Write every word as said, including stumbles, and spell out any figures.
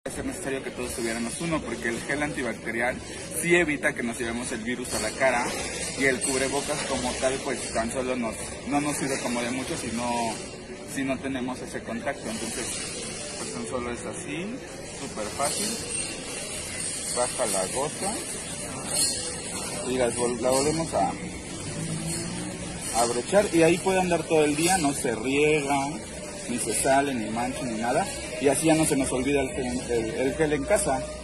Es necesario que todos tuviéramos uno, porque el gel antibacterial sí evita que nos llevemos el virus a la cara, y el cubrebocas como tal pues tan solo nos, no nos sirve como de mucho si no, si no tenemos ese contacto. Entonces pues tan solo es así, súper fácil, baja la gota y la, la volvemos a, a abrochar, y ahí puede andar todo el día, no se riega, ni se sale, ni mancha, ni nada, y así ya no se nos olvida el gel, el, el gel en casa.